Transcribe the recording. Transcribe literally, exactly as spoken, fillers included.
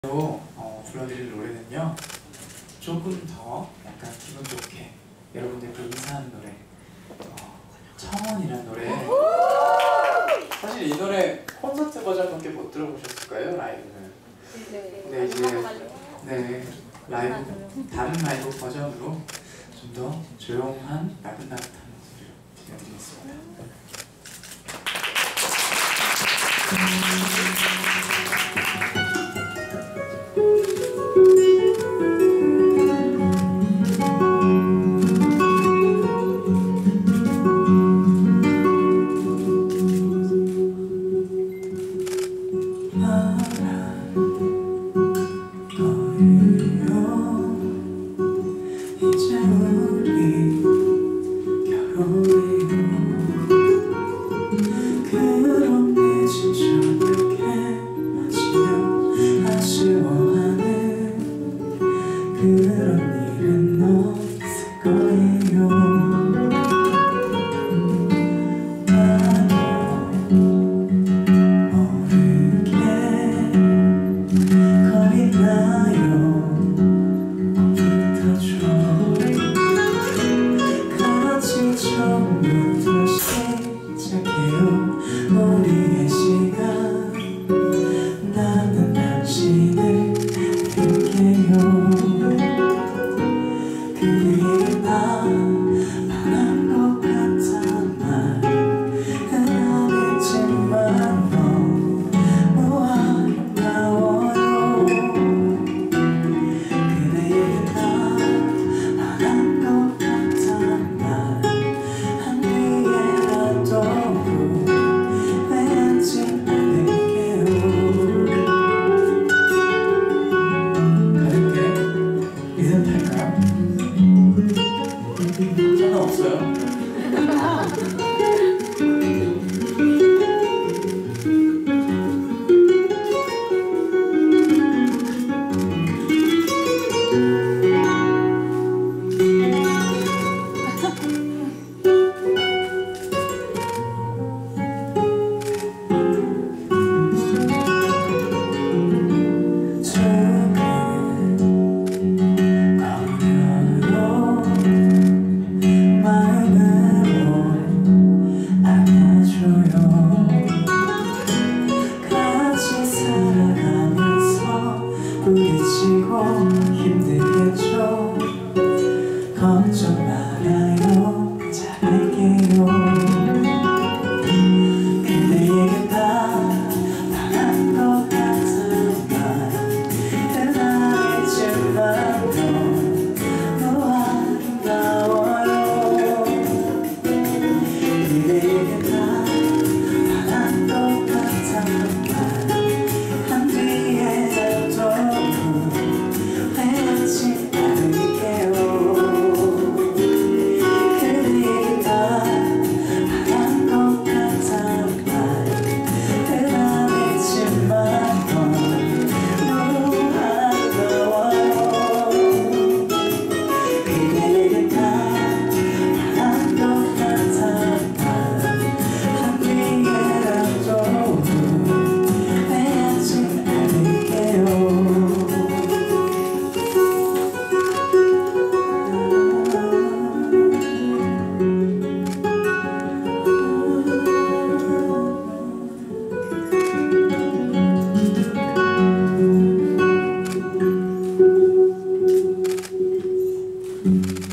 어, 불러드릴 노래는요, 조금 더 약간 기분 좋게 여러분들과 인사하는 노래, 어, 청혼이라는 노래. 사실 이 노래 콘서트 버전밖에 못 들어보셨을까요? 라이브는. 네. 네, 이제 네 라이브 다른 라이브 버전으로 좀 더 조용한 나긋나긋한 목소리로 들려드리겠습니다. 이제 우리 결혼해요. 그럼 이제 저녁에 마치며 아쉬워하는 그런 일은 없을 거예요. 나도 모르게 겁이 나요. 처음부터 시작해요. 우리의 시간, 나는 당신을 빌게요. 그대에게 다 바란 것 같단 말은 안 했지만 너무 아름다워요. 그대에게 다 바란 것 같단 말 상관없어요. 같이 살아가면서 부딪히고 힘들겠죠. 걱정 말아요. 잘할게요. 그대에게 다 바란 것 같은 말은 안 했지만 너무 아름다워요. 그대에게 다 바란 것 같은 말 한 뒤에라도 후회하지 않을게요. 그대에게 다 바란 것 같은 말은 안 했지만 너무 아름다워요. 그대에게 다 바란 것 같은 말 한 뒤에라도 후회하지 않을게요. 음.